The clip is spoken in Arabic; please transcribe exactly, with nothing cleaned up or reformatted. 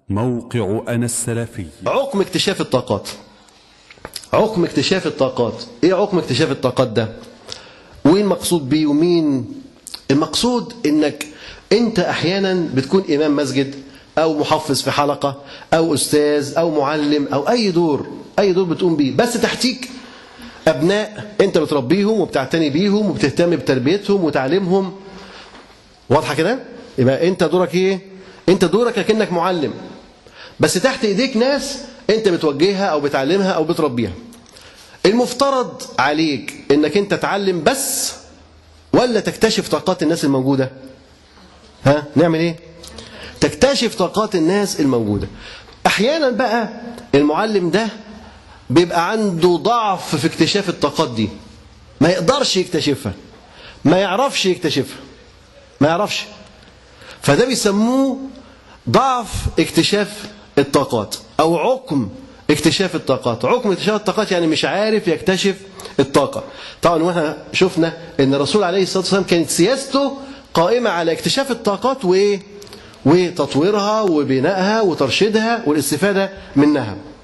موقع أنا السلفي. عقم اكتشاف الطاقات. عقم اكتشاف الطاقات. ايه عقم اكتشاف الطاقات ده؟ وين المقصود بيه ومين؟ المقصود انك انت احيانا بتكون امام مسجد او محفظ في حلقة او استاذ او معلم او اي دور اي دور بتقوم بيه، بس تحتيك ابناء انت بتربيهم وبتعتني بيهم وبتهتم بتربيتهم وتعليمهم. واضحة كده؟ يبقى انت دورك ايه؟ انت دورك لكنك معلم، بس تحت ايديك ناس انت بتوجهها او بتعلمها او بتربيها. المفترض عليك انك انت تعلم بس ولا تكتشف طاقات الناس الموجودة؟ ها؟ نعمل ايه؟ تكتشف طاقات الناس الموجودة. احيانا بقى المعلم ده بيبقى عنده ضعف في اكتشاف الطاقات دي، ما يقدرش يكتشفها، ما يعرفش يكتشفها، ما يعرفش. فده بيسموه ضعف اكتشاف الطاقات او عقم اكتشاف الطاقات. عقم اكتشاف الطاقات يعني مش عارف يكتشف الطاقة. طبعا واحنا شفنا ان الرسول عليه الصلاة والسلام كانت سياسته قائمة على اكتشاف الطاقات وايه؟ وتطويرها وبنائها وترشيدها والاستفادة منها.